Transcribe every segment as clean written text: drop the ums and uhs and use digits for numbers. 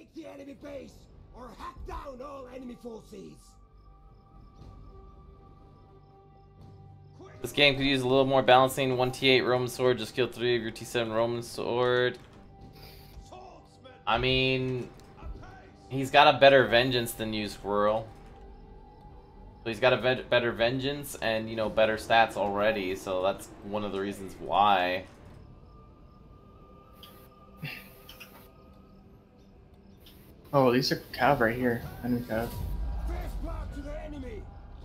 Take the enemy base or hack down all enemy forces. This game could use a little more balancing. 1 T8 Roman sword just killed 3 of your T7 Roman sword. I mean, he's got a better vengeance than you, Squirrel. So he's got a better vengeance and, you know, better stats already. So that's one of the reasons why. Oh, these are cav right here. Enemy cav. First blood to the enemy.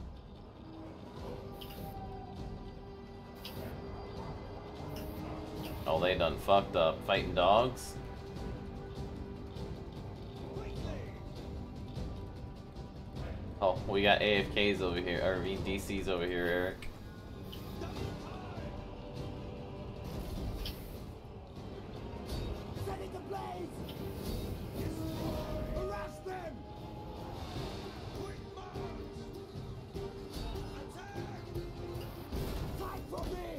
Oh, they done fucked up. Fighting dogs. Oh, we got AFKs over here, or DCs over here, Eric. Set it ablaze. Harass them. Quick march. Attack. Fight for me.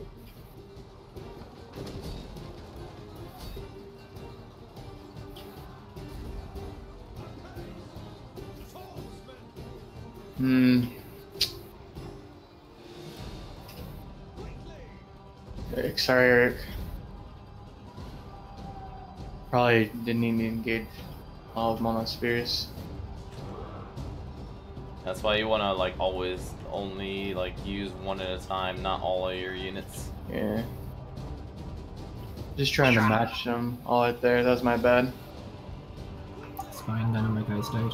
Sorry, Eric. Probably didn't need to engage all of Mono Spears. That's why you want to, like, always only, like, use one at a time, not all of your units. Yeah. Just trying to match them all out there. That was my bad. It's fine, none of my guys died.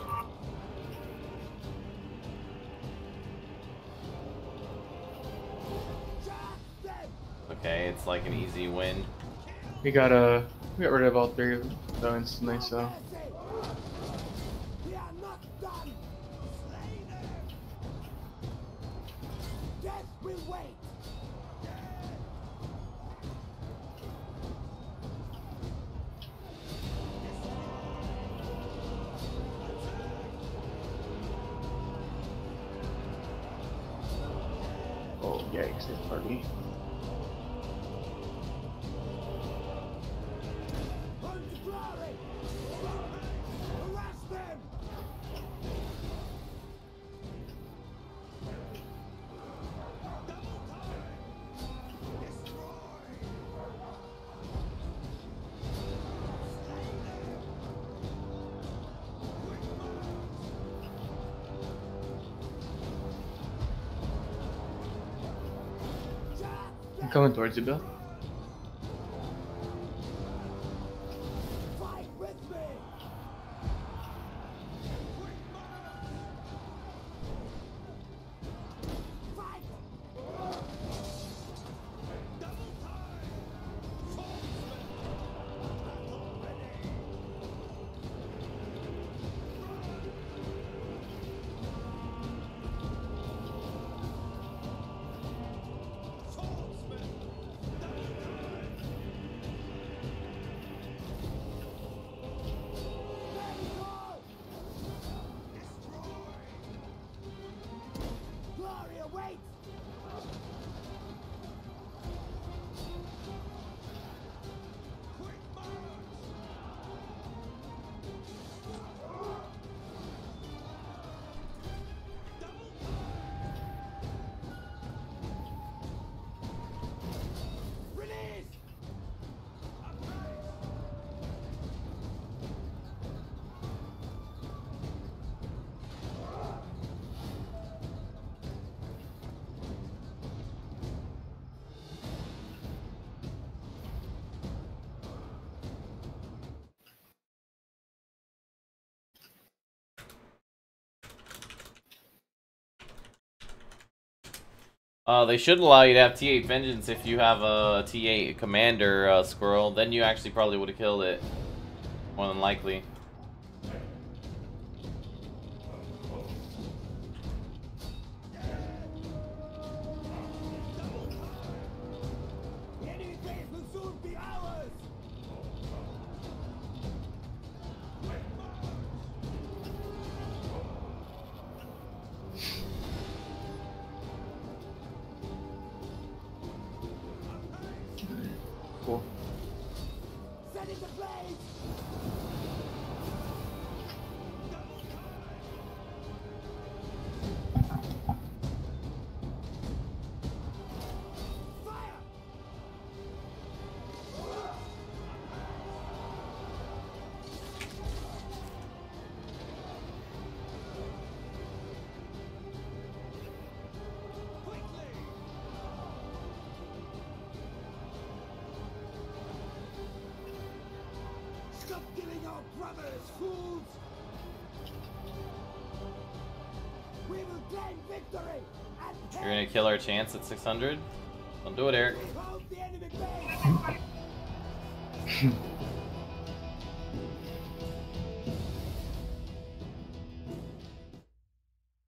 Okay, it's like an easy win. We got rid of all 3 of them though instantly, so. We are not done. Slay them. Death will wait. Oh yikes, this party. I'm coming towards you, Bill. Fight with me. Fight. Glory awaits. Quick march. Release. They should allow you to have T8 Vengeance if you have a T8 Commander, Squirrel. Then you actually probably would have killed it. More than likely. The enemy base will soon be ours. Cool. Set it ablaze. brothers, fools! We will claim victory and You're gonna kill our chance at 600? Don't do it, Eric. hold the enemy base!